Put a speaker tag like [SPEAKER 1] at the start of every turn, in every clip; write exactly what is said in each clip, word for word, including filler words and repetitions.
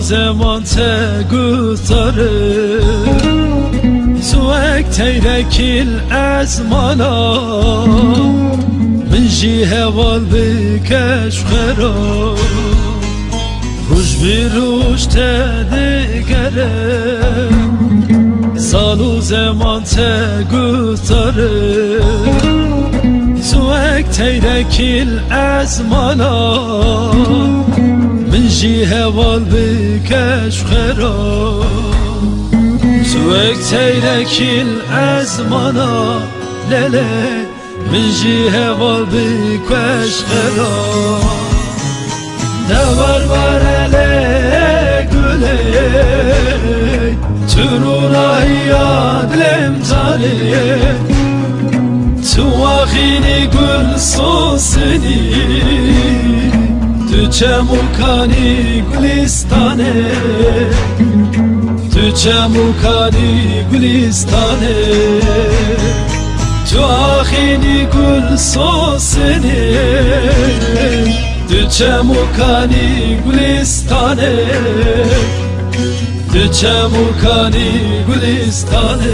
[SPEAKER 1] زمان تگذاره سوک تیرکیل از مالا من جی هوال بکش خرا روش بی روش تدگره سال و زمان تگذاره سوک تیرکیل از مالا من جی هوال بکش خرا سوک تیرکیل از مالا لله من جی هوال بکش خرا دور برله گله ترونا یاد لمزالی تو آخینی گل سوسنی تو چموکانی گلستانه تو چموکانی گلستانه تو آخینی گل سوسنی تو چموکانی گلستانه تو چموکانی گلستانه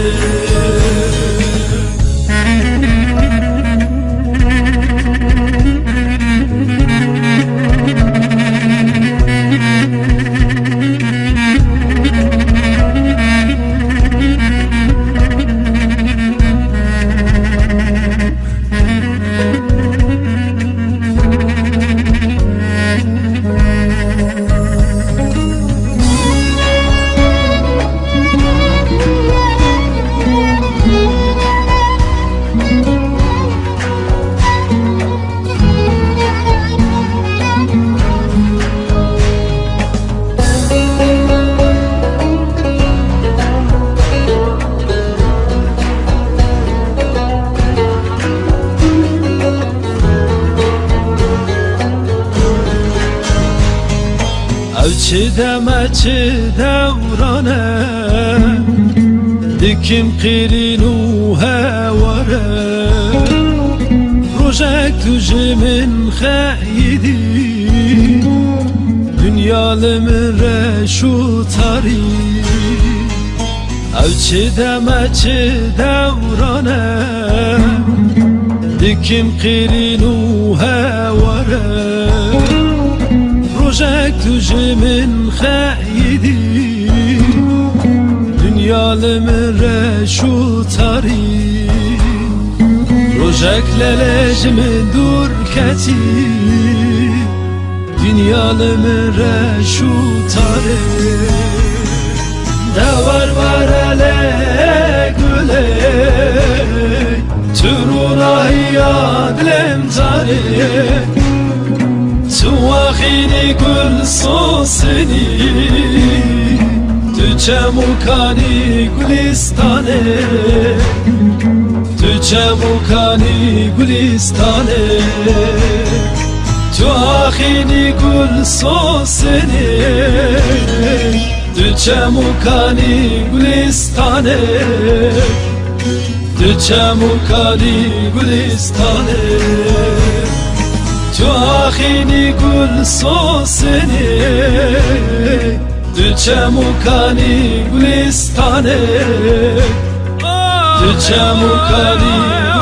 [SPEAKER 1] چه دمه چه دورانه دکیم قیرین و هواره روشک تو جمن خیدی دنیا لمن رشو تاری او چه دمه چه دورانه دکیم قیرین و هواره روشک تو جمن خیدی دنیا لمن رشو تاری روشک للج من دور کتی دنیا لمن رشو تاری دور برله گله ترونا یاد لمزاری تو آخینی گل سوسنی تو چموکانی گلستانه تو چموکانی گلستانه تو آخینی گل سوسنی تو چموکانی گلستانه تو چموکانی گلستانه تو آخینی گل سوسنی تو چموکانی گلستانه تو چموکانی